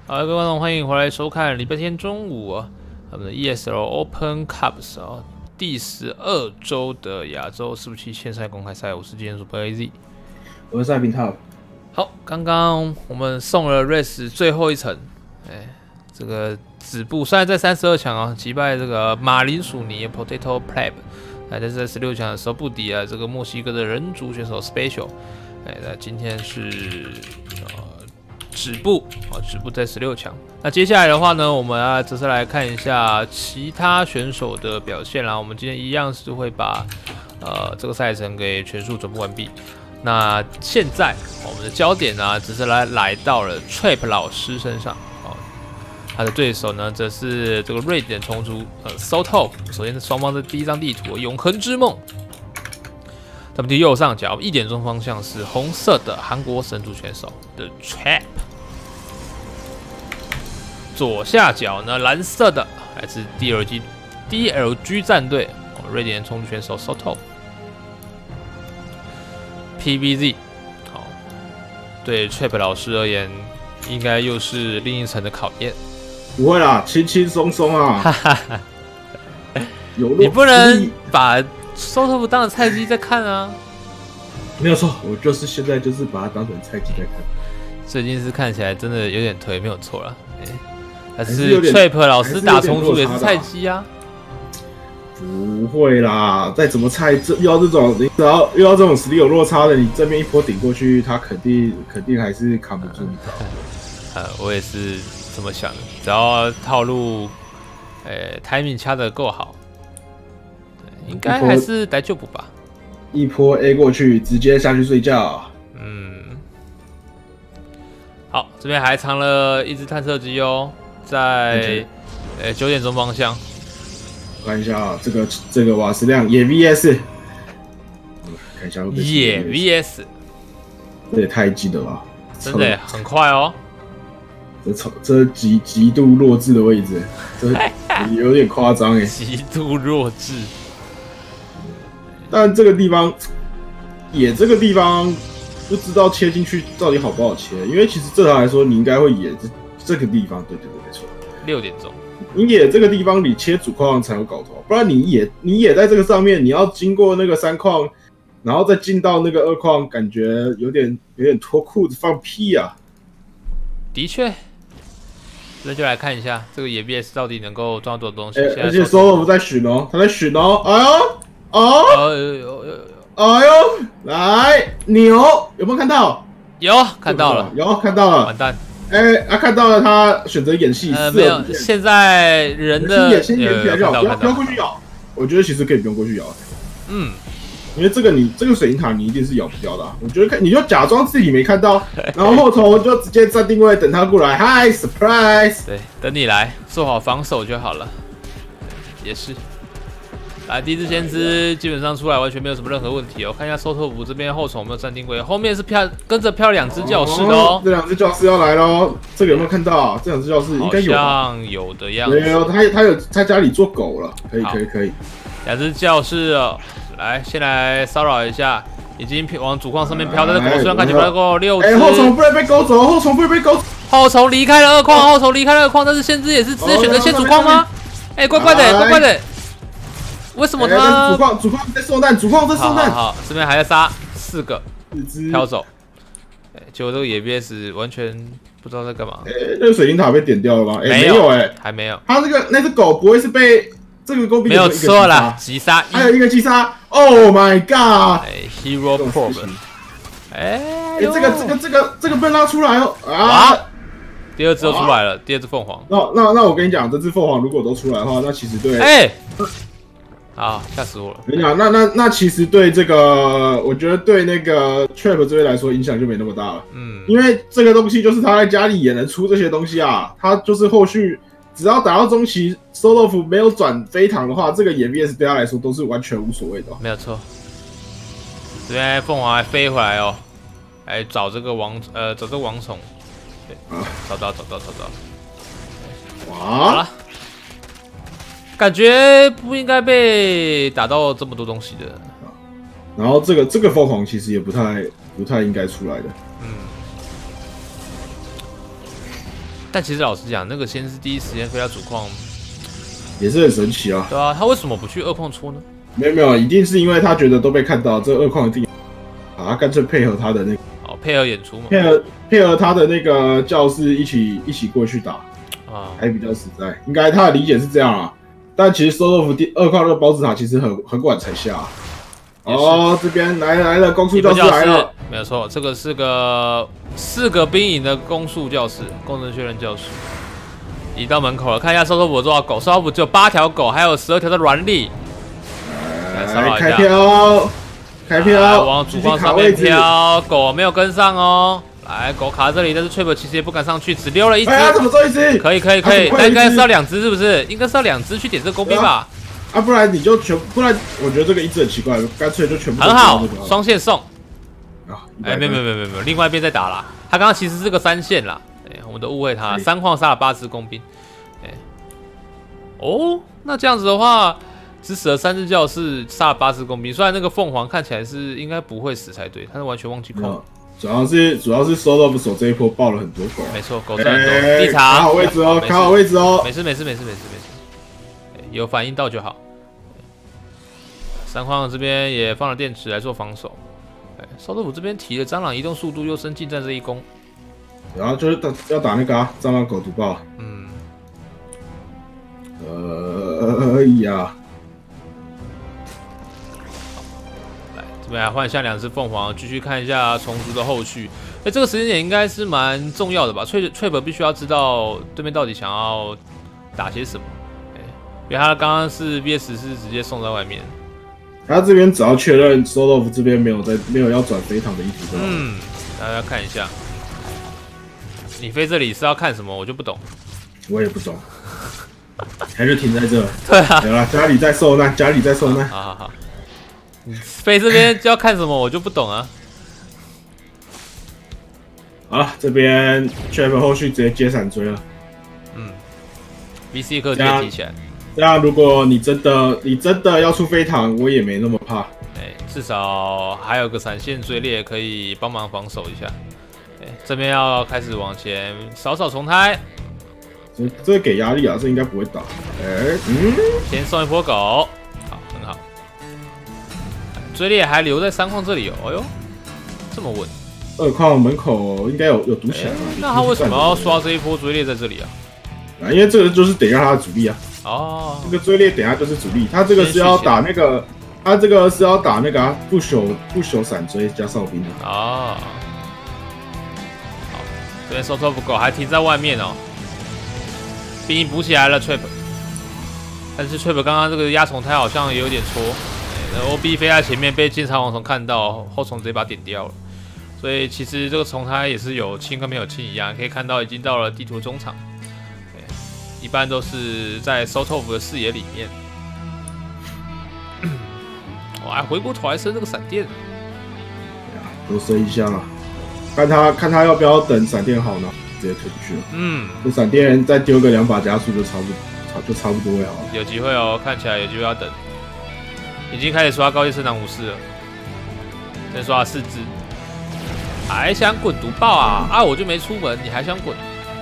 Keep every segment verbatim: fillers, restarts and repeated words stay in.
好，各位观众，欢迎回来收看礼拜天中午啊，我们的 E S L Open Cups 啊第十二周的亚洲伺服器线上公开赛，我是今天主播 A Z， 我是赛平套。 好，刚刚我们送了 Race 最后一层，哎，这个止步虽然在三十二强啊击败这个马铃薯泥 Potato Pleb， 哎，但是在十六强的时候不敌啊这个墨西哥的人族选手 Special， 哎，那今天是呃。止步啊，止步在十六强。那接下来的话呢，我们啊，这次来看一下其他选手的表现啦。我们今天一样是会把呃这个赛程给全数转播完毕。那现在我们的焦点呢，只是来来到了 Trap 老师身上哦。他的对手呢，则是这个瑞典虫族呃 Soto。首先，双方的第一张地图永恒之梦。他们的右上角一点钟方向是红色的韩国神族选手的 Trap， 左下角呢蓝色的来自 D L G D L G 战队瑞典冲击选手 Soto。P B Z 好，对 Trap 老师而言，应该又是另一层的考验。 不会啦，轻轻松松啊。有你不能把 Soto 当成菜鸡在看啊！ 没有错，我就是现在就是把它当成菜鸡在看。 最近是看起来真的有点颓，没有错啦。欸、但是 Trap 老师打虫族也是菜鸡啊。 不会啦，再怎么菜，这遇到这种，你只要遇到这种实力有落差的，你正面一波顶过去，他肯定肯定还是扛不住你的。 呃，我也是这么想的，只要套路，呃 ，timing 掐得够好。应该还是来救补吧。 一波 A 过去，直接下去睡觉。 嗯，好，这边还藏了一只探测机哦，在呃九点钟方向。 看一下啊，这个这个瓦斯量也 V S， 看一下会不会也 V S， 这也太近了吧！ 真的很快哦。 这这极极度弱智的位置，这有点夸张哎。 极度弱智。 但这个地方，野这个地方不知道切进去到底好不好切，因为其实正常来说你应该会野这这个地方，对对对，没错。 六点钟， 你野这个地方你切主矿才有搞头，不然你野你野在这个上面，你要经过那个三矿，然后再进到那个二矿，感觉有点有点脱裤子放屁啊！ 的确，那就来看一下这个野 B S 到底能够赚到多少东西。 欸、而且 Solo 在巡哦，他在巡哦，哎呦！哦，哎呦，来牛，有没有看到？ 有看到了， 有看到了。 完蛋！ 哎、欸，啊，看到了，他选择演戏。 呃，没有，现在人的先演起来就好，不要不要过去咬。我觉得其实可以不用过去咬。 嗯， 因为这个你这个水银塔你一定是咬不掉的、啊。我觉得看你就假装自己没看到，然后后头就直接站定位等他过来。Hi surprise！ 对，等你来，做好防守就好了。也是。来，第一只先知基本上出来完全没有什么任何问题哦。看一下收托服这边后虫有没有站定位，后面是飘跟着飘两只教士的哦。 这两只教士要来喽，这个有没有看到？这两只教士应该有， 好像有的样子。 有有，他他有在家里做狗了，可以可以可以。 两只教士哦，来先来骚扰一下，已经往主矿上面飘的狗，虽然看起来够六只。 哎，后虫不能被勾走，后虫不能被勾。 后虫离开了二矿，后虫离开了二矿，但是先知也是直接选择先主矿吗？哎，怪怪的，怪怪的。为什么他、 欸、主矿主矿在送蛋，主矿在送蛋。 好，好，这边还在杀四个，飘走。哎、欸，结果这个野 B S 完全不知道在干嘛。 哎、欸，那个水晶塔被点掉了吗？哎、 欸， 没有哎、欸， 还没有。 他那个那只狗不会是被这个工兵没有错了，击杀， 还有一个击杀。Oh my god！ 哎 ，Hero Probe。哎， 哎，这个这个这个这个被拉出来哦啊！ 第二只都出来了，第二只凤凰。 那那那我跟你讲，这只凤凰如果都出来的话，那其实对， 哎，啊，吓死我了！ 我跟你讲，那那那其实对这个，我觉得对那个 Trap 这边来说影响就没那么大了。嗯，因为这个东西就是他在家里也能出这些东西啊，他就是后续只要打到中期 ，Solo 服没有转飞堂的话，这个野 V S 对他来说都是完全无所谓的、哦。 没有错，这边凤凰还飞回来哦，来找这个王呃找这个王虫。对，啊，找到，找到，找到。 哇！ 好了，感觉不应该被打到这么多东西的。 然后这个这个凤凰其实也不太不太应该出来的。 嗯。 但其实老实讲，那个先是第一时间飞到主矿， 也是很神奇啊。 对啊，他为什么不去二矿出呢？ 没有没有，一定是因为他觉得都被看到，这二矿一定，啊，他干脆配合他的那个， 哦，配合演出嘛， 配合配合他的那个教室一起一起过去打， 啊， 还比较实在。应该他的理解是这样啊，但其实收豆腐第二矿那个包子塔其实很很晚才下、啊。哦，这边来了来了，攻速教室来了， 没有错，这个是个四个兵营的攻速教室，工程确认教室。已到门口了，看一下收豆腐有多少狗，收豆腐只有八条狗，还有十二条的软力。 来开飘，开飘， 往主矿上面飘，狗没有跟上哦。来，狗卡在这里，但是 Trap 其实也不敢上去，只溜了一只。 哎呀，怎么做一只？ 可以可以可以，但应该是要两只是不是？应该是要两只去点这个工兵吧？ 啊，不然你就全，不然我觉得这个一只很奇怪，干脆就全部。 很好，双线送。 啊， 哎，没有没有没有没有，另外一边在打啦。他刚刚其实是个三线啦，哎，我们都误会他，三矿杀了八只工兵。哎，哦，那这样子的话。只死了三只教士，杀了八只工兵。虽然那个凤凰看起来是应该不会死才对，他是完全忘记控。 主要是主要是收到手这一波爆了很多狗。 没错，狗是很多。地卡好位置哦，卡好位置哦。 没事没事没事没事没事，有反应到就好。三矿这边也放了电池来做防守。哎，烧豆腐这边提了蟑螂移动速度又升近战这一攻。 然后就是打要打那个啊，蟑螂狗毒爆。 嗯。 呃，哎呀。 这边来换下两只凤凰，继续看一下虫族的后续。哎，这个时间点应该是蛮重要的吧？翠翠本必须要知道对面到底想要打些什么。哎，因为他刚刚是 V S 是直接送在外面。 他这边只要确认 Solof 这边没有在没有要转飞堂的意图就好。 嗯，大家看一下，你飞这里是要看什么？我就不懂。 我也不懂，还是停在这。 对啊， 有了，家里在受难，家里在受难。 好好好。飞这边就要看什么，我就不懂啊。 好，这边 Trap 后续直接接闪追了。 嗯 ，V C 课直接提起来。 这样，如果你真的你真的要出飞堂，我也没那么怕。 哎，至少还有个闪现追猎可以帮忙防守一下。哎，这边要开始往前扫扫重胎。 这这个给压力啊，这应该不会打。哎，嗯， 先送一波狗，好，很好。追猎还留在三矿这里哦，哎呦，这么稳。 二矿门口应该有有堵起来、欸。 那他为什么要刷这一波追猎在这里啊？ 啊，因为这个就是等一下他的主力啊。 哦。 这个追猎等一下就是主力，他这个是要打那个，他这个是要打那个、啊、不朽不朽闪追加哨兵的。 哦。好，这边收托不够，还停在外面哦。兵营补起来了 ，Trap。但是 Trap 刚刚这个压虫胎好像也有点戳。O B 飞在前面被金蝉蝗虫看到，后虫直接把它点掉了。所以其实这个虫胎也是有清跟没有清一样，可以看到已经到了地图中场。一般都是在收豆腐的视野里面。我还回过头来升这个闪电， 多升一下，看他看他要不要等闪电好呢，直接推出去了。嗯，这闪电再丢个两把加速就差不多，差就差不多会好了。 有机会哦，看起来有机会要等。已经开始刷高阶升档武士了，先刷了四只，还想滚毒爆啊！啊，我就没出门，你还想滚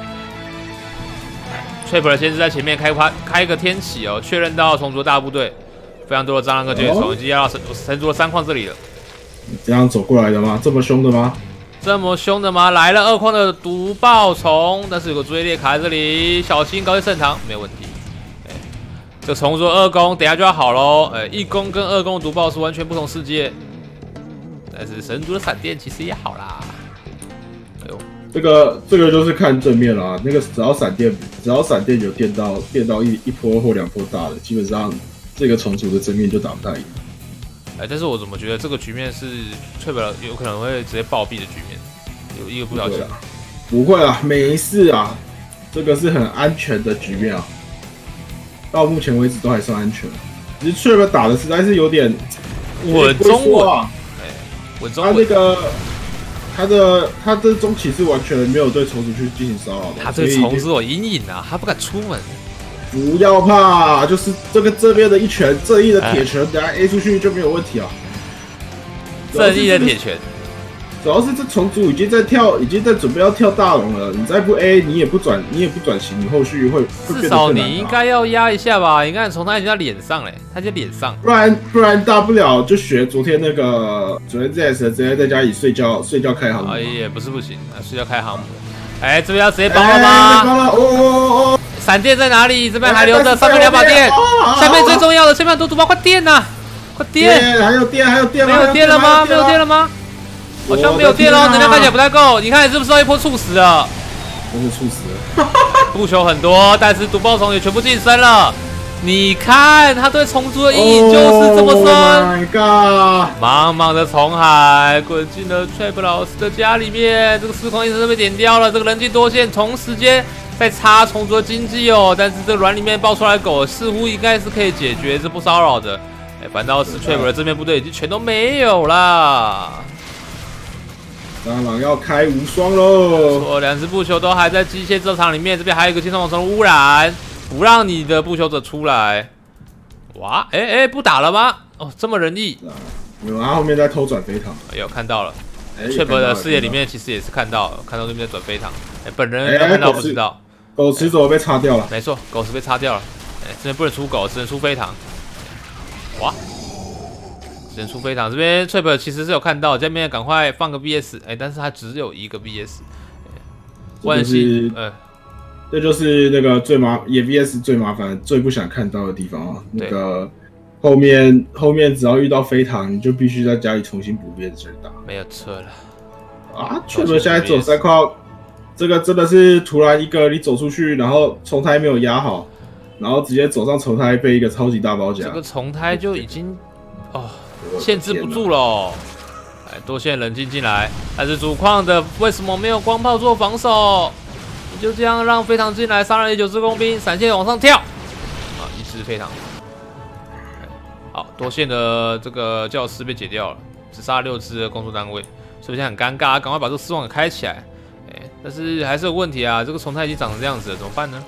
？Trap 先是在前面开开开一个天启哦，确认到虫族大部队，非常多的蟑螂跟卷虫已经要到神神族的三矿这里了。 这样走过来的吗？这么凶的吗？ 这么凶的吗？来了二矿的毒爆虫，但是有个追猎卡在这里，小心高阶圣堂，没有问题。这虫族二攻，等一下就要好喽。呃，一攻跟二攻毒爆是完全不同世界。但是神族的闪电其实也好啦。哎呦， 这个这个就是看正面啦。那个只要闪电，只要闪电有电到电到一一波或两波大的，基本上这个虫族的正面就打不太赢。 哎，但是我怎么觉得这个局面是翠北有可能会直接暴毙的局面？有一个不小心。 不会啊，没事啊，这个是很安全的局面啊。到目前为止都还算安全，只是 Trap 打的实在是有点稳中稳啊，哎，稳中稳。 他那个他的他的中期是完全没有对虫族去进行骚扰的， 他对虫族有阴影啊，他不敢出门。 不要怕，就是这个这边的一拳正义的铁拳，等下 A 出去就没有问题啊。 正义的铁拳， 主要是这虫族已经在跳，已经在准备要跳大龙了。你再不 A， 你也不转，你也不转型，你后续会会至少你应该要压一下吧？你看从他已经在脸上嘞，他就脸上。 不然不然大不了就学昨天那个昨天 Z S 直接在家里睡觉睡觉开航母。 哎也不是不行，睡觉开航母。哎，这边要直接帮了吗？ 帮了！哦哦哦！ 闪电在哪里？这边还留着，上面两把电。下面最重要的，下面多毒包，快电呐！快电！ 还有电，还有电， 没有电了吗？没有电了吗？好像没有电哦，能量看起来不太够。你看是不是要一波猝死了？ 真是猝死了！ 不求很多，但是毒爆虫也全部晋升了。你看他对虫族的阴影就是这么深。 Oh my god！ 茫茫的虫海滚进了 Trap 老师的家里面，这个四狂一直被点掉了。这个人际多线同时间在插虫族的经济哦，但是这个卵里面爆出来的狗似乎应该是可以解决这不骚扰的。哎，反倒是 Trap 的正面部队已经全都没有啦。 蟑螂要开无双喽！ 错，两只不朽都还在机械制造厂里面，这边还有一个金虫虫的污染，不让你的不朽者出来。哇，哎哎，不打了吗？哦，这么仁义。 没有，他后面在偷转飞糖。 哎呦，看到了。Trap 的视野里面其实也是看到，看到对面在转飞糖。哎，本人有看到不知道。 狗池怎么被擦掉了？ 没错，狗池被擦掉了。哎，这边不能出狗，只能出飞糖。哇！只能出飞糖，这边 Trap 其实是有看到，这边赶快放个 B S， 哎，但是它只有一个 B S， 万幸，呃， 这就是那个最麻也 V S 最麻烦、最不想看到的地方啊。那个后面后面只要遇到飞糖，你就必须在家里重新补 B S 才打。 没有车了啊 ！Trap 现在走三块，这个真的是突然一个你走出去，然后虫胎没有压好，然后直接走上虫胎被一个超级大包夹， 这个虫胎就已经哦。限制不住了、哦，哎，多线冷静进来，但是主矿的为什么没有光炮做防守？你就这样让飞糖进来杀了九只工兵，闪现往上跳，啊，一只飞糖，好，多线的这个教师被解掉了，只杀了六只的工作单位，所以现在很尴尬，赶快把这个失望给开起来，哎，但是还是有问题啊，这个虫胎已经长成这样子了，怎么办呢？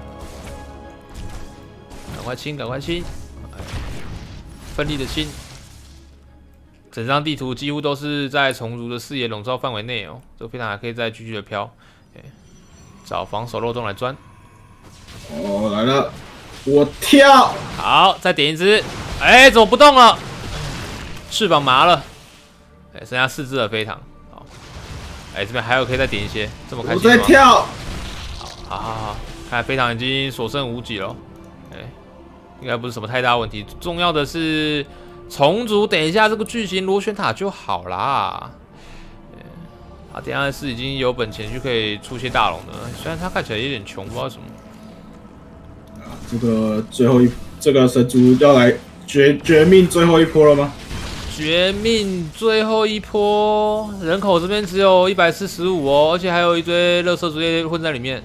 赶快清，赶快清，奋力的清。整张地图几乎都是在虫族的视野笼罩范围内哦，这个飞糖还可以再继续的飘，欸、找防守漏洞来钻。 哦，来了，我跳， 好，再点一只，哎、欸，怎么不动了？翅膀麻了，哎、欸，剩下四只的飞糖，好，哎、欸，这边还有可以再点一些，这么开心吗？ 我在跳， 好，好，好，好，看来飞糖已经所剩无几了，哎、欸，应该不是什么太大问题，重要的是。虫族等一下这个巨型螺旋塔就好啦。啊，等一下是已经有本钱就可以出些大龙的，虽然他看起来有点穷，不知道为什么。 啊，这个最后一这个神族要来绝绝命最后一波了吗？ 绝命最后一波，人口这边只有一百四十五哦，而且还有一堆垃圾竹叶混在里面。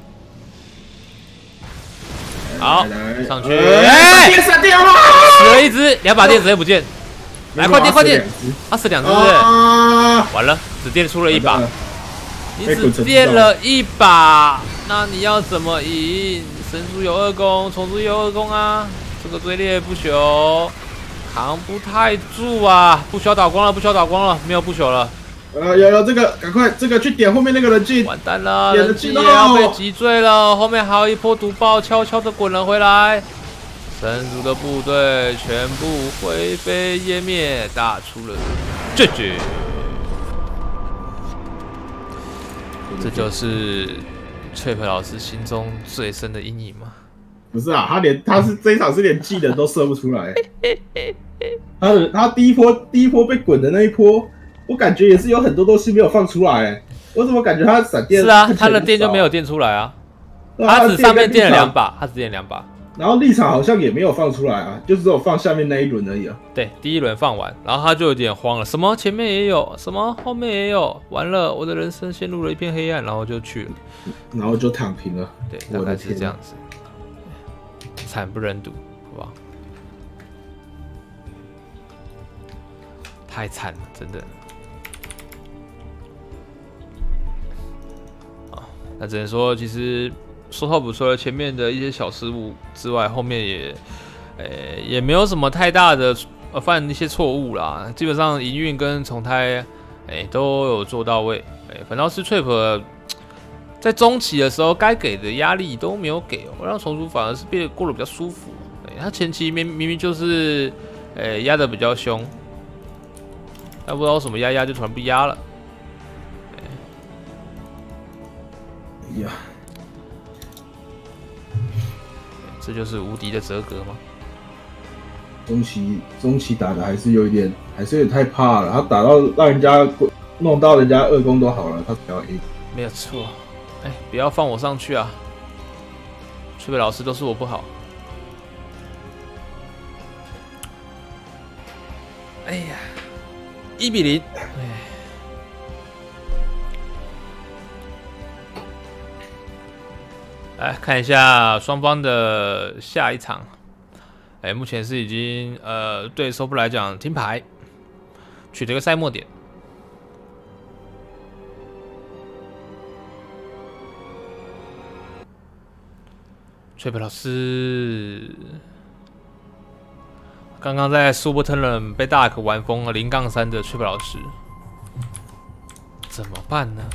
好，上去，哎， 闪电了， 死了一只，两把电直接不见。来，快点，快点！啊，死两只，完了，只电出了一把，你只电了一把，那你要怎么赢？神族有二攻，虫族有二攻啊，这个队列不朽扛不太住啊，不朽倒光了，不朽倒光了，没有不朽了。 呃，有有这个，赶快这个去点后面那个人技， 完蛋了，人技也要被击坠了，后面还有一波毒爆，悄悄的滚了回来。神族的部队全部灰飞烟灭，打出了绝绝。这就是 Trap 老师心中最深的阴影吗？ 不是啊，他连他是这一场是连技能都射不出来。他的他第一波第一波被滚的那一波。我感觉也是有很多东西没有放出来，我怎么感觉他的闪电？ 是啊，他的电就没有电出来啊，他只上面电了两把，他只电两把， 然后立场好像也没有放出来啊，就只有放下面那一轮而已啊。 对，第一轮放完，然后他就有点慌了，什么前面也有，什么后面也有，完了，我的人生陷入了一片黑暗，然后就去了， 然后就躺平了。 对，大概是这样子，惨不忍睹，好不好？太惨了，真的。那只能说，其实说透不除了前面的一些小失误之外，后面也，呃、欸，也没有什么太大的呃犯一些错误啦。基本上营运跟重胎哎，都有做到位。哎，反倒是 Trap 在中期的时候该给的压力都没有给哦，让重组反而是变得过得比较舒服。哎，他前期明明明就是哎压的比较凶，但不知道什么压压就突然不压了。 哎呀， 这就是无敌的泽格吗？ 中期中期打的还是有一点，还是有点太怕了。他打到让人家弄到人家二攻都好了，他只要 A。 没有错。哎，不要放我上去啊！翠北老师都是我不好。哎呀，一比零。哎。来看一下双方的下一场。哎，目前是已经呃对收布来讲听牌，取得一个赛末点。翠北老师刚刚在苏伯特人被大可玩疯了零杠三的翠北老师，怎么办呢？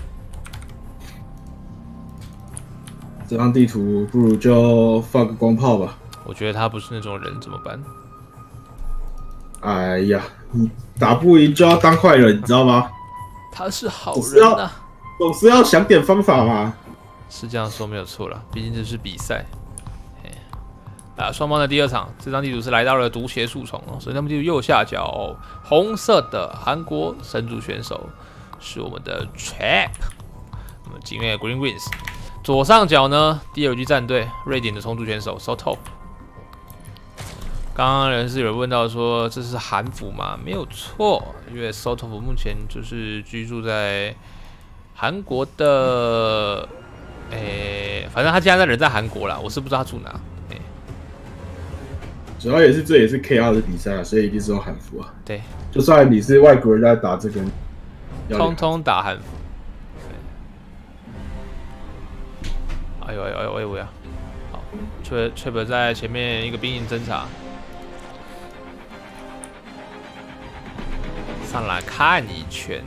这张地图不如就放个光炮吧。 我觉得他不是那种人，怎么办？ 哎呀，你打不赢就要当坏人，你知道吗？ 他是好人啊， 总是要想点方法嘛。 是这样说没有错啦，毕竟这是比赛。啊，双方的第二场，这张地图是来到了毒血树丛哦，所以他们地图右下角、哦、红色的韩国神族选手是我们的 Trap， 我们警卫 Green Wings。左上角呢 ，D L G 战队瑞典的重组选手 Sotop。刚刚人是有人问到说这是韩服吗？没有错，因为 Sotop 目前就是居住在韩国的，诶，反正他现在人在韩国啦，我是不知道他住哪。 主要也是这也是 K R 的比赛，所以一定是用韩服啊。 对， 就算你是外国人在打这个， 通通打韩服。哎呦哎呦哎呦哎呦呀！好 ，Trap Trap 在前面一个兵营侦察，上来看一圈。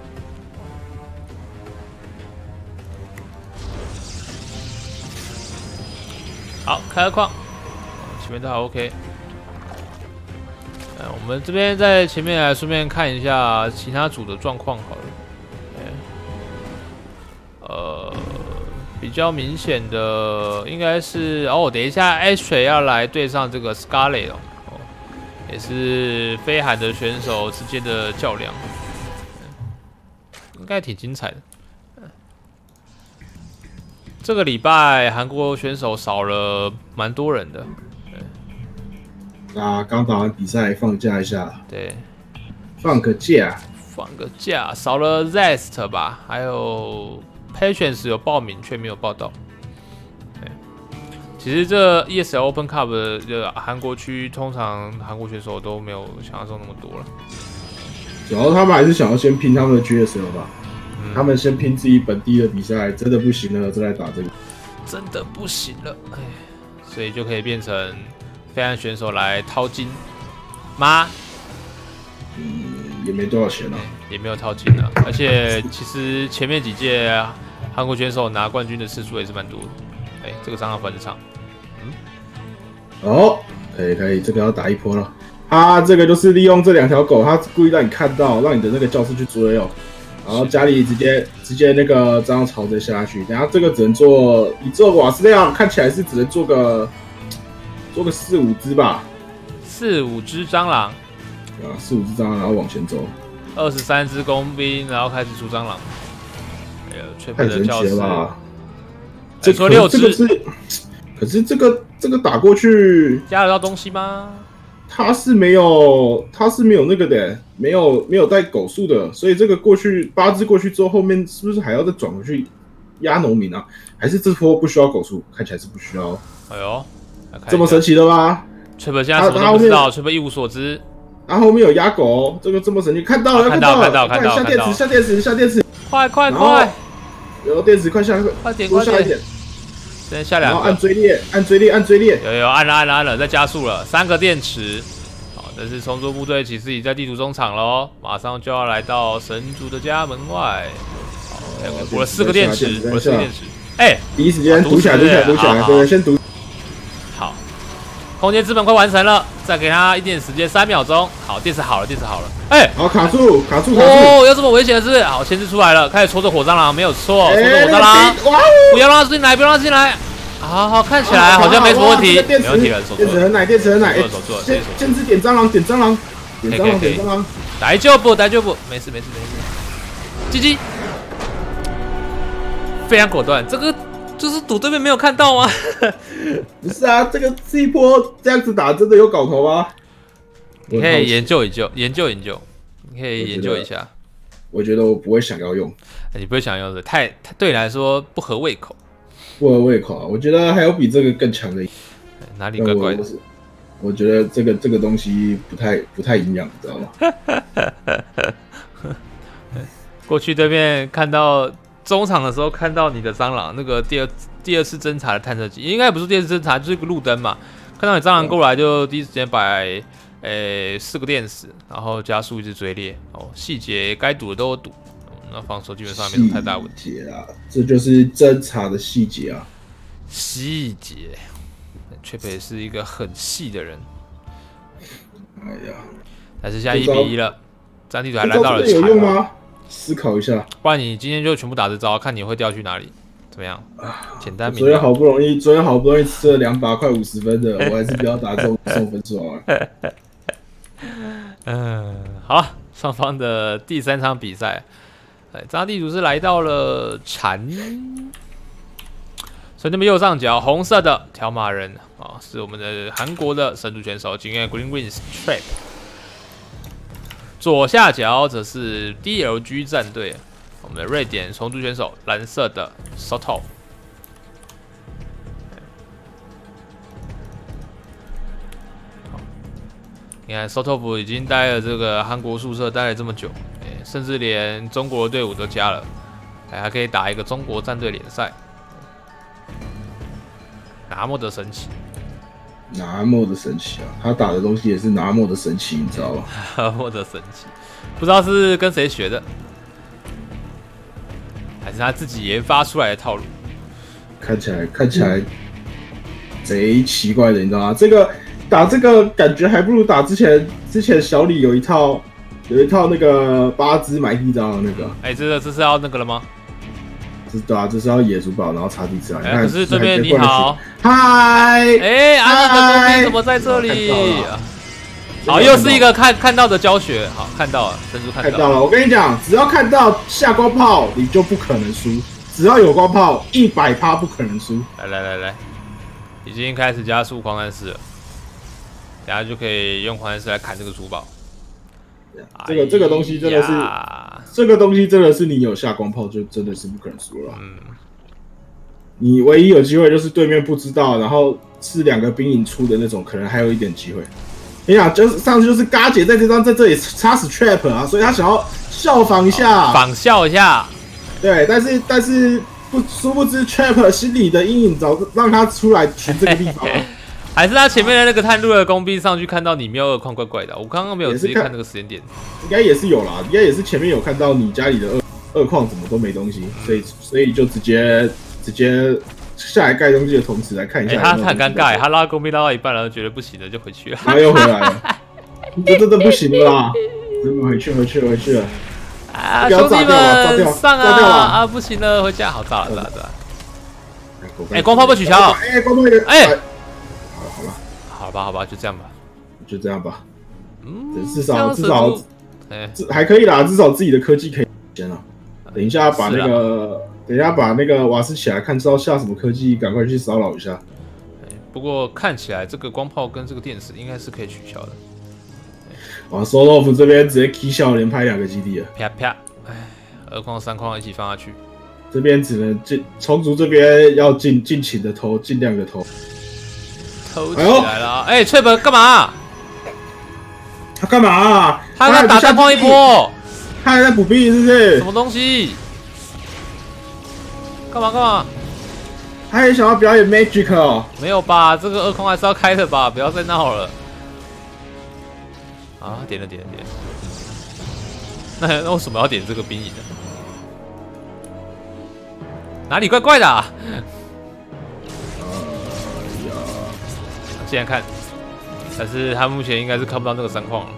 好，开个矿，前面都还 OK。呃，我们这边在前面来顺便看一下其他组的状况好了。呃，比较明显的应该是哦，等一下 Ashtray 要来对上这个 Scarlet 哦，哦也是非韩的选手之间的较量，应该挺精彩的。这个礼拜韩国选手少了蛮多人的。 啊，刚打完比赛放假一下。 对， 放个假。 放个假，少了 Zest 吧，还有 Patience 有报名却没有报到。对，其实这 E S L Open Cup 的韩国区，通常韩国选手都没有想象中那么多了。 主要他们还是想要先拼他们的 G S L 吧。他们先拼自己本地的比赛，真的不行了，再来打这个。 真的不行了，哎，所以就可以变成非韩选手来掏金吗？ 嗯，也没多少钱啊， 也没有掏金啊。而且其实前面几届韩国选手拿冠军的次数也是蛮多的。哎，这个账号分场， 嗯，哦，可以可以，这个要打一波了。他这个就是利用这两条狗，他故意让你看到，让你的那个教室去追哦。然后家里直接直接那个这样朝着下去，等下这个只能做以做瓦斯量看起来是只能做个做个四五只吧， 四五只蟑螂， 啊四五只蟑螂，然后往前走， 二十三只工兵，然后开始出蟑螂，哎呀， 太神奇了吧！ 这说六只， 是，可是这个这个打过去加得到东西吗？ 他是没有，他是没有那个的，没有没有带狗数的，所以这个过去八只过去之后，后面是不是还要再转回去压农民啊？还是这波不需要狗数？看起来是不需要。 哎呦， 这么神奇的吗 ？Trap现在什么都不知道 ，Trap 一无所知。 然后后面有压狗、哦，这个这么神奇，看到了， 看到了，看到了，看到了， 下电池，下电池，下电池， 快快快！ 有电池，快下， 快点， 多下一点。 先下两个， 然后按追猎，按追猎，按追猎。 有有按了按了按了，再加速了，三个电池，好， 但是虫族部队其实已在地图中场喽，马上就要来到神族的家门外。好，补了四个电池，补了四个电池。哎， 第一时间堵起来，堵起来，堵起来，对，先堵。 好，空间资本快完成了，再给他一点时间，三秒钟。好，电池好了，电池好了。哎， 好，卡住，卡住，卡住。 哦，有这么危险的是不是？好，牵制出来了，开始戳着火蟑螂，没有错，戳着火蟑螂。不要让他进来，不要让他进来。好好，看起来好像没什么问题，没问题了，守住了。 电池很奶，电池很奶， 守住了， 先先制点蟑螂，点蟑螂，点蟑螂，点蟑螂。 大丈夫，大丈夫，没事没事没事。鸡鸡，非常果断，这个就是赌对面没有看到吗？ 不是啊，这个这一波这样子打真的有搞头吗？ 你可以研究研究，研究研究，你可以研究一下。 我觉得我不会想要用， 你不会想要的，太对你来说不合胃口。 不合胃口啊！我觉得还有比这个更强的， 哪里怪怪的？ 我, 我觉得这个这个东西不太不太营养，你知道吗？ 过去对面看到中场的时候，看到你的蟑螂，那个第二第二次侦查的探测器，应该不是第二次侦查，就是一个路灯嘛。看到你蟑螂过来，就第一时间摆诶四个电池，然后加速一直追猎。哦，细节该堵的都有堵。那防守基本上没什么太大问题啊，这就是侦查的细节啊。 细节，却也是一个很细的人。 哎呀， 但是现在一比一了，战地图还来到了有用吗？思考一下， 不然你今天就全部打这招，看你会掉去哪里？怎么样？简单明了。 昨天好不容易，昨天好不容易吃了两把快五十分的，我还是不要打这种送分数啊。 嗯，好，双方的第三场比赛。这张地图是来到了蝉，所以那边右上角红色的条码人啊、哦，是我们的韩国的神族选手，经验 Green Wings Trap。左下角则是 D L G 战队，我们的瑞典虫族选手，蓝色的 Soto。你看 Soto 已经待了这个韩国宿舍待了这么久。甚至连中国的队伍都加了，还可以打一个中国战队联赛，那么的神奇， 那么的神奇啊！他打的东西也是那么的神奇，你知道吗？ 那么的神奇，不知道是跟谁学的，还是他自己研发出来的套路？ 看起来看起来贼奇怪的，你知道吗？这个打这个感觉还不如打之前之前小李有一套。有一套那个八只买地招的那个， 哎、欸，这个这是要那个了吗？ 这对啊，这是要野猪堡，然后插地招。哎、 欸，可是这边你好， 嗨， 哎，阿乐的公兵怎么在这里？好，又是一个看看到的教学，好，看到了，珍珠看到了。 看到了，我跟你讲，只要看到下光炮，你就不可能输；只要有光炮，一百趴不可能输。 来来来来，已经开始加速狂战士了，等下就可以用狂战士来砍这个珠宝。 这个这个东西真的是，这个东西真的是你有下光炮就真的是不可能输了。嗯，你唯一有机会就是对面不知道，然后是两个兵营出的那种，可能还有一点机会。你想，就是上次就是嘎姐在这张在这里插死 trap 啊，所以他想要效仿一下， 仿效一下。 对，但是但是不殊不知 trap 心里的阴影早让他出来群这个地方。 还是他前面的那个探路的工兵上去看到你喵二矿怪怪的，我刚刚没有直接看那个时间点， 应该也是有啦，应该也是前面有看到你家里的二二矿怎么都没东西，所以所以就直接直接下来盖东西的同时来看一下有有。 哎、欸，他很尴尬，他拉工兵拉到一半，然后觉得不行了就回去了， 然后又回来了，这真的不行了啦，真的回去回去回去了。 啊，兄弟们上啊啊，不行了，回家，好炸了炸了炸了。哎、欸，光炮被取消了， 哎、欸，光炮哎。欸好吧，好吧，就这样吧， 就这样吧。 嗯， 至少至少，哎，还可以啦，至少自己的科技可以先了。等一下把那个，等一下把那个瓦斯起来，看知道下什么科技，赶快去骚扰一下。 不过看起来这个光炮跟这个电池应该是可以取消的。 哇 ，Solof 这边直接 K 笑连拍两个基地了， 啪啪，哎，二矿三矿一起放下去。 这边只能尽虫族这边要尽尽情的投，尽量的投。 偷起来了！哎、欸，翠本干嘛？ 他干嘛、啊？ 他在打单框一波， 他还在补兵是不是？ 什么东西？干嘛干嘛？ 他也想要表演 magic 哦？ 没有吧？这个二空还是要开的吧？不要再闹了。 啊，点了点了点了。那那为什么要点这个兵营呢？哪里怪怪的、啊？ 哎呀， 现在看，但是他目前应该是看不到那个山矿了。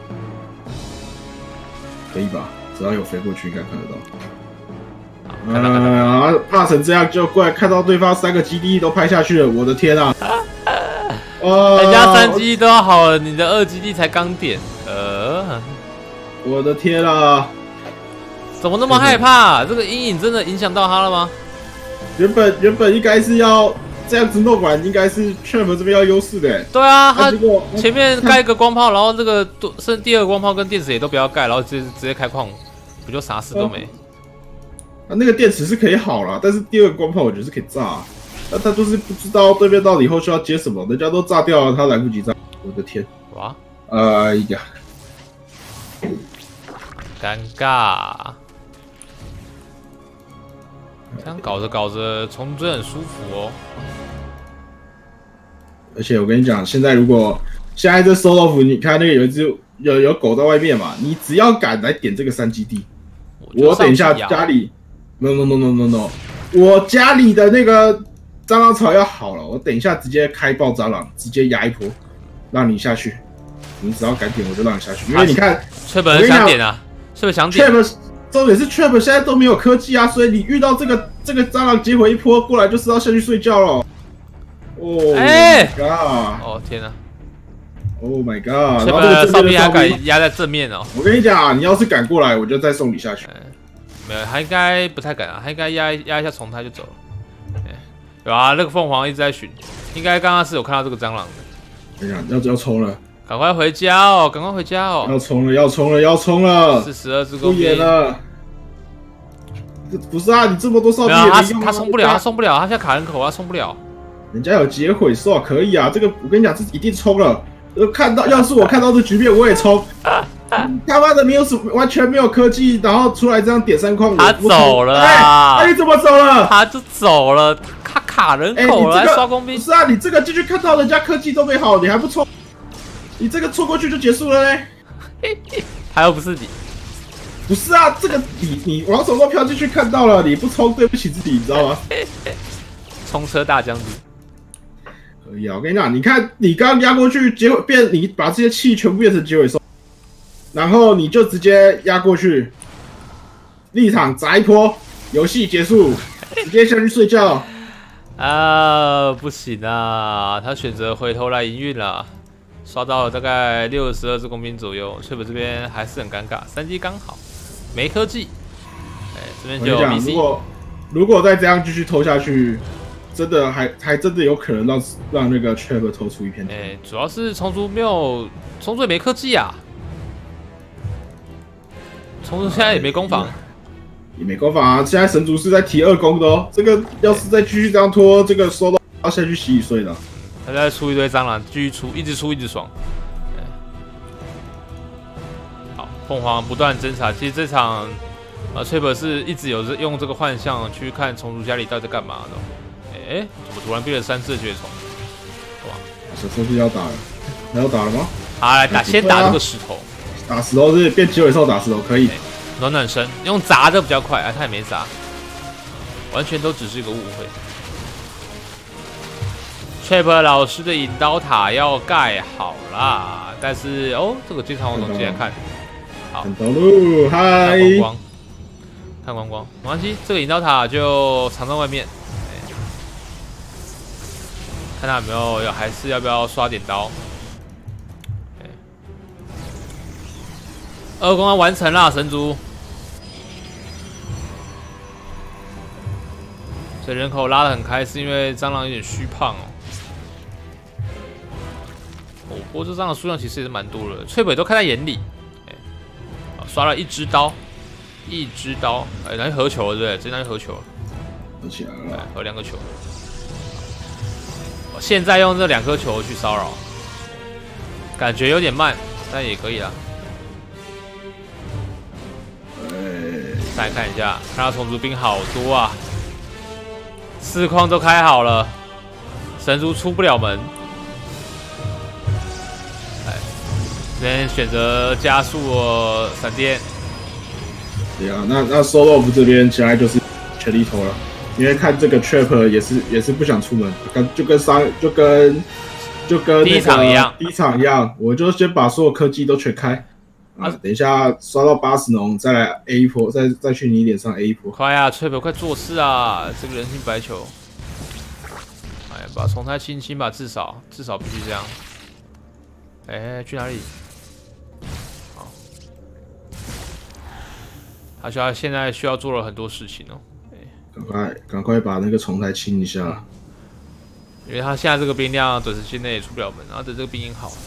可以吧？只要有飞过去，应该看得到。 看到看到， 啊！怕成这样就过来，看到对方三个基地都拍下去了，我的天啊！呃， 人家三基地都要好了，你的二基地才刚点，呃， 我的天啊！ 怎么那么害怕？这个阴影真的影响到他了吗？ 原本原本应该是要这样子弄完，应该是 Trap 这边要优势的。 对啊，他结果前面盖一个光炮，然后这个剩第二个光炮跟电池也都不要盖，然后直接直接开矿，不就啥事都没？ 啊，那个电池是可以好了，但是第二个光炮我觉得是可以炸、啊。那他就是不知道对面到底以后需要接什么，人家都炸掉了，他来不及炸。我的天！ 哇！ 哎呀， 尴尬。这样搞着搞着，冲追很舒服哦。 而且我跟你讲，现在如果现在这 solo 你看那个有一只有有狗在外面嘛，你只要敢来点这个三基地，我, 我等一下家里 no no no no no no， 我家里的那个蟑螂草要好了，我等一下直接开爆蟑螂，直接压一波，让你下去。你只要敢点，我就让你下去，因为你看 ，Trap 想点啊 ，Trap 想点。 Trap 重点是 Trap 现在都没有科技啊，所以你遇到这个这个蟑螂结回一波过来，就是要下去睡觉了。哦，哎， 哦天哪 ！Oh my god！ 然后这个哨兵还敢压在正面哦。 我跟你讲，你要是敢过来，我就再送你下去。 没有，他应该不太敢啊，他应该压压一下虫胎就走了。有啊，那个凤凰一直在巡，应该刚刚是有看到这个蟑螂的。 跟你讲，要要冲了， 赶快回家哦，赶快回家哦！ 要冲了，要冲了，要冲了！ 四十二只弓兵。 不演了。不是啊，你这么多哨兵也没用啊。他他冲不了，他冲不了，他现在卡人口啊，冲不了。 人家有结毁兽可以啊，这个我跟你讲，这一定冲了。呃，看到要是我看到这局面，我也冲。他妈的没有什么，完全没有科技，然后出来这样点三矿， 他走了啊！ 哎，你怎么走了？ 他就走了，他卡人口了，还刷工兵。 不是啊，你这个进去看到人家科技都没好，你还不冲？你这个冲过去就结束了嘞。 他又不是你。 不是啊，这个你你往手都飘进去看到了，你不冲，对不起自己，你知道吗？ 冲车大将军。 可以啊，我跟你讲，你看你刚刚压过去，结果变你把这些气全部变成结尾兽，然后你就直接压过去，立场砸一波，游戏结束，直接下去睡觉。 啊，不行啊，他选择回头来营运了，刷到了大概六十二只工兵左右，翠本这边还是很尴尬，三击刚好，没科技。哎，这边就有 B C。 如果如果再这样继续偷下去。真的还还真的有可能让让那个 Trap 偷出一片。 哎、欸，主要是虫族没有虫族也没科技啊，虫族现在也没攻防， 也没攻防啊。现在神族是在提二攻的哦，这个要是再继续这样拖，这个收到要下去洗洗睡了。 他在出一堆蟑螂，继续出，一直出一直爽。好，凤凰不断侦查，其实这场呃 Trap 是一直有用这个幻象去看虫族家里到底在干嘛的。哎、欸，怎么突然变成三次绝虫？哇！ 这是不是要打了？还要打了吗？ 好，来打，先打这个石头。 打石头是变结尾兽打石头可以。 欸、暖暖身，用砸的比较快，啊，他也没砸，完全都只是一个误会。Trap 老师的引刀塔要盖好啦，但是哦，这个经常我总进来看，好， 看到喽，嗨， 看光光，看光光，没关系，这个引刀塔就藏在外面。看他有没有要，还是要不要刷点刀？二公安完成啦，神族。所以人口拉得很开，是因为蟑螂有点虚胖哦。哦，不过这蟑螂数量其实也是蛮多的，翠北都看在眼里。哎，刷了一只刀，一只刀，哎，拿去合球了，对不对？直接拿去合球了。 合起来了， 合两个球。现在用这两颗球去骚扰，感觉有点慢，但也可以啦。再来看一下，看到虫族兵好多啊，四框都开好了，神族出不了门。哎，这边选择加速哦，闪电。 对啊，那那 Solo 这边现在就是全力投了，因为看这个 Trap 也是也是不想出门，跟就跟上就跟就跟第一场一样， 第一场一样，我就先把所有科技都全开。啊，等一下刷到八十农，再来 A 一波，再再去你脸上 A 一波。 快啊 ，Trap 快做事啊！这个人形白球，哎，把重胎清清吧，至少至少必须这样。哎，去哪里？好，他需要现在需要做了很多事情哦。 赶快赶快把那个重胎清一下， 因为他现在这个兵量短时间内也出不了门，然后等这个兵营好。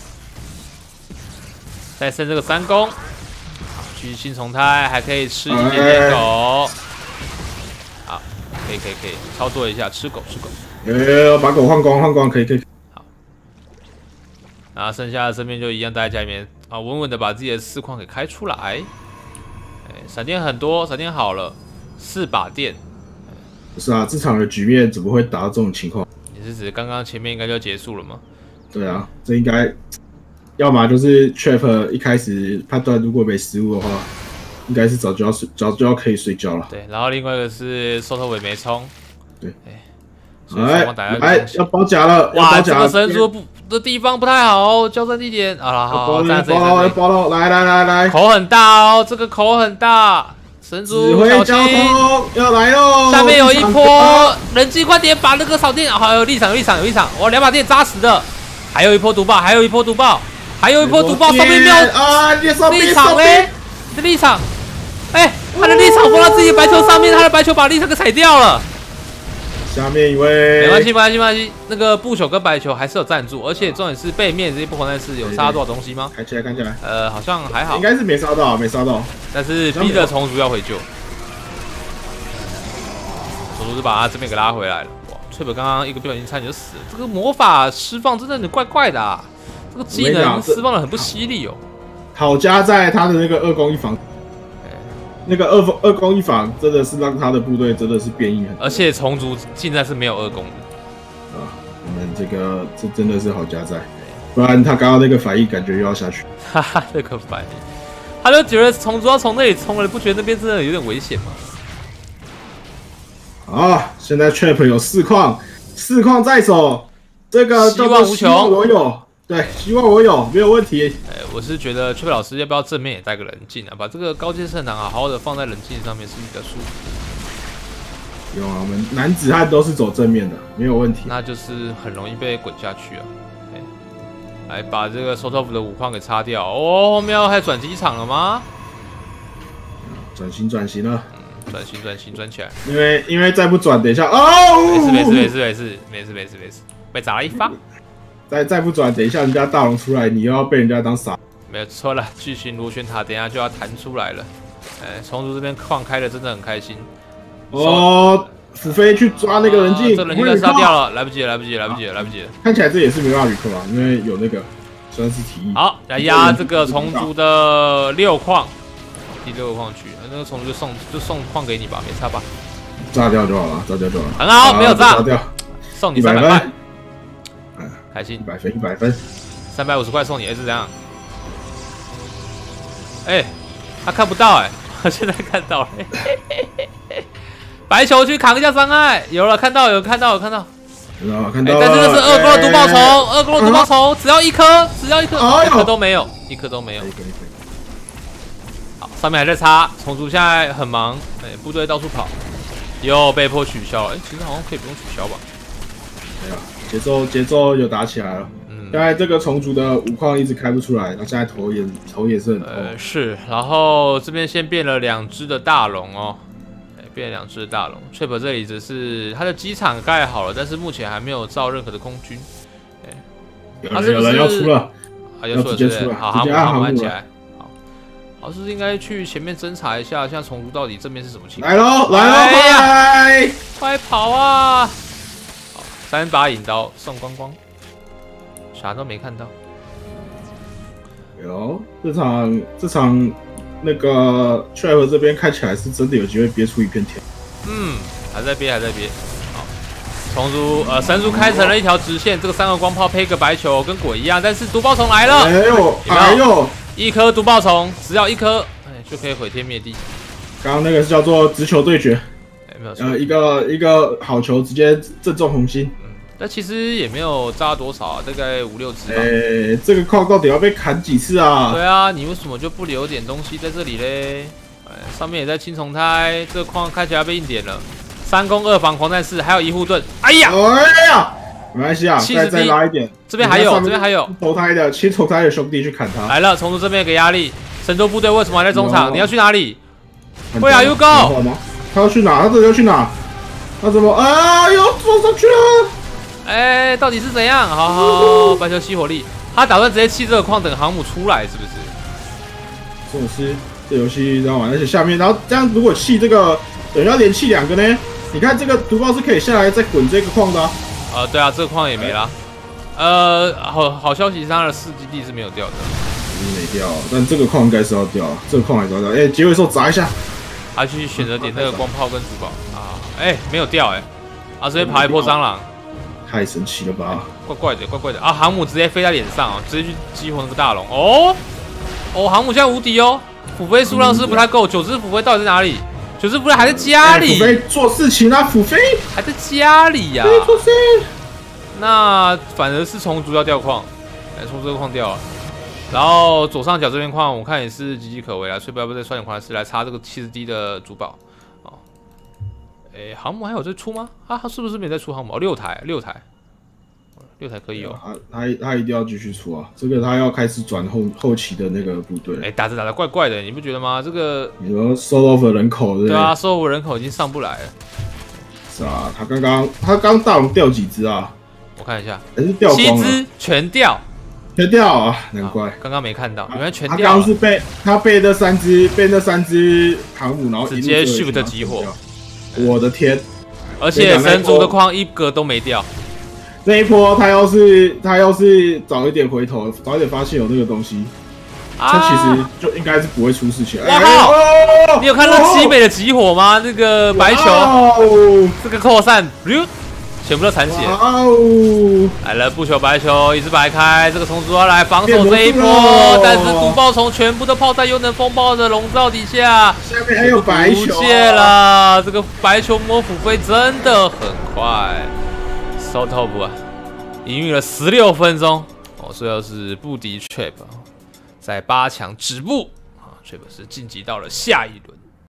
再升这个三攻，好，继续新重胎，还可以吃一点点狗。好，可以可以可以，操作一下，吃狗吃狗。 呃，把狗换光换光，可以可以。 好，然后剩下的这边就一样待在家里面啊，稳稳的把自己的四矿给开出来。哎，闪电很多，闪电好了，四把电。 不是啊，这场的局面怎么会达到这种情况？ 你是指刚刚前面应该就结束了吗？ 对啊，这应该。要么就是 Trap 一开始判断如果没失误的话，应该是早就要睡，早就要可以睡觉了。 对，然后另外一个是收头尾没冲。 对， 哎， 哎，要包夹了， 哇，这个神族不的地方不太好，交战地点啊，好，这样子， 要包了，来来来来， 口很大哦，这个口很大，神族小心， 要来喽！ 下面有一波人机，快点把那个扫电，好，有立场，有立场，有立场，哇，两把电扎实的，还有一波毒爆，还有一波毒爆。还有一波毒爆，上面没有啊！立场嘞，你的立场，哎，他的立场放到自己的白球上面，他的白球把立场给踩掉了。 下面一位， 没关系，没关系，没关系。那个布球跟白球还是有赞助，而且重点是背面这些不红战士有杀到多少东西吗？ 看起来，看起来， 呃，好像还好， 应该是没杀到，没杀到。 但是逼着虫族要回救，虫族就把他这边给拉回来了。哇，翠本刚刚一个不小心差点就死了，这个魔法释放真的有点怪怪的啊。这个技能释放的很不犀利哦。 好加在他的那个二攻一防，那个二二攻一防真的是让他的部队真的是变异很多。 而且虫族现在是没有二攻的啊，我们这个这真的是好加在，不然他刚刚那个反应感觉又要下去。 哈哈，那个反应，他就觉得虫族要从那里冲了，不觉得那边真的有点危险吗？ 啊，现在 Trap 有四矿，四矿在手，这个希望无穷， 我有。对，希望我有没有问题。 哎，我是觉得崔老师要不要正面也带个冷静啊，把这个高阶圣堂好好的放在冷静上面是比较舒服。 有啊，我们男子汉都是走正面的，没有问题。 那就是很容易被滚下去啊。哎，来把这个收头服的五矿给擦掉。哦，后面要开转机场了吗？ 转型转型了。 嗯，转型转型转起来。 因为因为再不转，等一下哦。 没事没事没事没事没事没事没事，被砸了一发。 再再不转，等一下人家大龙出来，你又要被人家当傻。 没有错了，巨型螺旋塔等一下就要弹出来了。哎，虫族这边矿开的真的很开心。 哦，虎飞去抓那个人进， 这人进被杀掉了，来不及了，来不及了，来不及了，来不及了。 看起来这也是没办法 recall 啊，因为有那个算是提议。 好，来压这个虫族的六矿，第六个矿区，那个虫族就送就送矿给你吧，没差吧？ 炸掉就好了，炸掉就好了。 很好，没有炸， 炸掉， 送你三百块。开心， 一百分，一百分， 三百五十块送你，哎，是这样。哎，他看不到哎，我现在看到了。白球去扛一下伤害，有了，看到，有看到，有看到。 有看到。 但是这是二攻的毒爆虫，二攻的毒爆虫，只要一颗，只要一颗，一颗都没有，一颗都没有。好，上面还在插，虫族现在很忙，哎，部队到处跑，又被迫取消了。哎，其实好像可以不用取消吧？ 没有。节奏节奏有打起来了，嗯，现在这个虫族的五矿一直开不出来，然后现在头也头也是很痛。 呃，是，然后这边先变了两只的大龙哦，哎，变了两只的大龙。Trap 这里只是它的机场盖好了，但是目前还没有造任何的空军。哎， 有人有人要出了， 啊，要出了，直接出了，好，航母航母按起来。好，好是应该去前面侦查一下，现在虫族到底这边是什么情况？ 来喽，来喽， 快跑啊！三把引刀送光光，啥都没看到。 有这场这场那个 Trap 这边看起来是真的有机会憋出一片天。 嗯，还在憋，还在憋。好， 虫族呃神族开成了一条直线，这个三个光炮配个白球跟鬼一样，但是毒爆虫来了， 哎呦哎呦， 一颗毒爆虫，只要一颗，哎就可以毁天灭地。 刚刚那个是叫做直球对决， 哎没有呃一个一个好球直接正中红心。 但其实也没有炸多少啊，大概五六只吧。 哎、欸，这个矿到底要被砍几次啊？ 对啊，你为什么就不留点东西在这里嘞？哎，上面也在青虫胎，这个矿看起来被硬点了。三攻二防狂战士，还有一护盾。哎呀， 哎呀，没关系啊，再再拉一点。 这边还有，这边还有投胎的青虫胎的兄弟去砍他。 来了，虫族这边给压力。神州部队为什么还在中场？你要去哪里？Where are you go？ 他要去哪？他这里要去哪？他怎么啊？又撞上去了！ 哎、欸，到底是怎样？好好好，白球吸火力，他打算直接弃这个矿，等航母出来，是不是？ 这种是这游戏这样玩，而且下面，然后这样如果弃这个，等于要连弃两个呢？你看这个毒爆是可以下来再滚这个矿的啊。 呃，对啊，这个矿也没啦。呃，好好消息是他的四基地是没有掉的， 没掉，但这个矿应该是要掉，这个矿还是要掉。哎、欸，结尾的时候砸一下， 他去选择点那个光炮跟主宝啊，哎、欸，没有掉哎、欸，啊，直接爬一波蟑螂。 太神奇了吧！ 怪怪的，怪怪的啊！航母直接飞在脸上哦，直接去激活那个大龙哦哦！航母现在无敌哦，辅飞数量是不太够，九只辅飞到底在哪里？九只辅飞还在家里， 辅飞做事情啊，辅飞还在家里呀、啊。 做事。 那反而是虫族要掉矿，哎，虫族这个矿掉了。然后左上角这边矿，我看也是岌岌可危啊，所以不要不再刷点矿是来插这个七十 D 的主宝哦。哎，航母还有在出吗？啊，他是不是没在出航母？哦，六台，六台。 六台可以哦， 他他他一定要继续出啊！这个他要开始转后后期的那个部队。 哎、欸，打着打着怪怪的，你不觉得吗？这个你说收 off 的人口对不对？ 对啊，收 off 人口已经上不来了。 是啊，他刚刚他刚大龙掉几只啊？ 我看一下， 还是掉光了？ 七只全掉， 全掉啊！难怪刚刚没看到，原来全掉。 他刚刚是被他被那三只被那三只航母，然后直接 shift 激活。 我的天！ 而且神族的矿一个都没掉。 那一波他要是他要是早一点回头，早一点发现有那个东西，他、啊、其实就应该是不会出事情。 哇靠！哎、你有看到西北的集火吗？那个白球，这个扩散，全部都残血。来了，不求白球，一直白开，这个虫族要来防守这一波，但是毒爆虫全部都泡在优能风暴的笼罩底下。 下面还有白球、啊， 不谢了，这个白球摸斧飞真的很快。 So top 啊，营运了十六分钟哦，最后是不敌 Trap， 在八强止步啊 ，Trap 是晋级到了下一轮。